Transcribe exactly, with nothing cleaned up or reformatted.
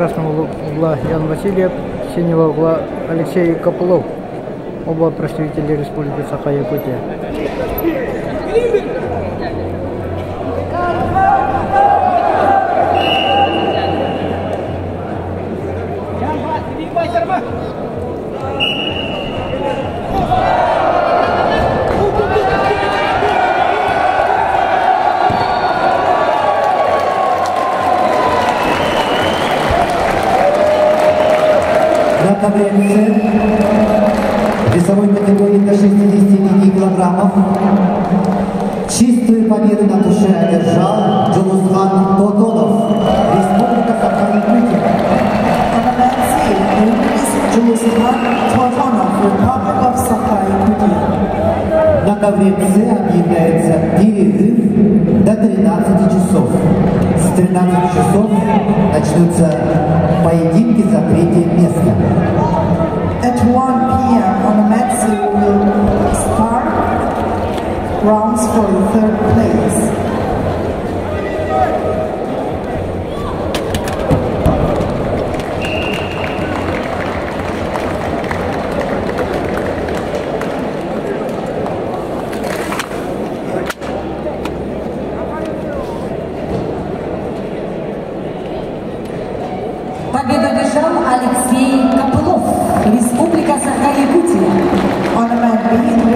красного угла Ян Васильев, синего угла Алексей Копылов. Оба представители Республики Саха-Якутия. На таблице весовой категории до шестидесяти пяти килограммов чистую победу на душе одержал Джулусхан Тотонов, Республика Саха-Якутия. On the men's scene, the winner is Джулусхан Тотонов, Republic of Саха-Якутия. На таблице объявляется перерыв до тринадцати часов. С тринадцати часов начнутся поединки за третье место. At one p m on the men's scene will start rounds for the third place. Победу одержал Алексей Копылов, Республика Саха-Якутия. On the men's